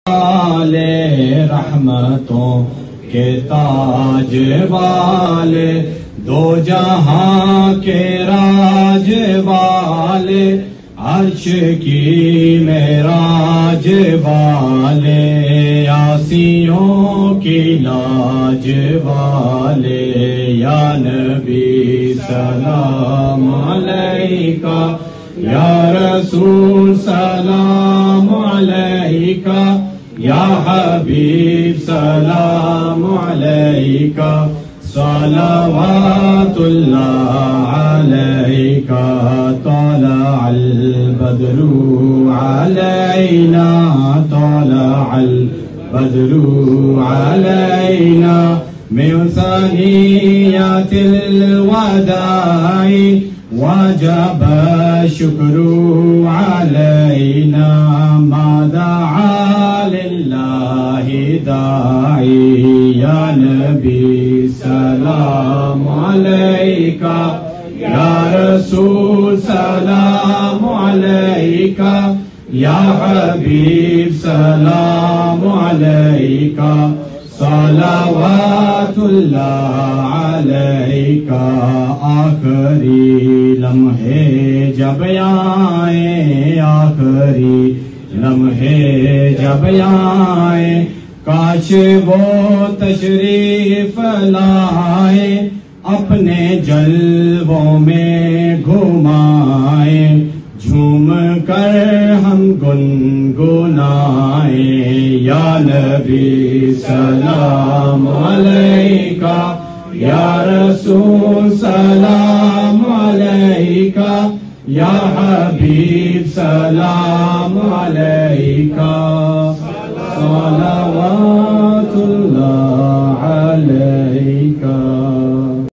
والے رحمتوں کے تاج والے دو جہاں کے راج والے عرش کی معراج والے آسیوں کی لاج والے یا نبی سلام علیکہ یا رسول سلام علیکہ یا حبیب سلام علیکہ صلوات اللہ علیکہ طلع البدر علینا طلع البدر علینا من ثنیات الوداع وجب الشکر علینا ما دعا للہ داعی یا نبی سلام علیکہ یا رسول سلام علیکہ یا حبیب سلام علیکہ صلوات اللہ علیکہ آخری لمحے جب آئیں آخری لمحے جب آئیں کاش وہ تشریف لائیں اپنے جلووں میں گھمائیں جھوم کر ہم گنگنائیں یا نبی سلام علیکہ یا رسول سلام علیکہ یا حبیب سلام علیکہ صلوات اللہ علیکہ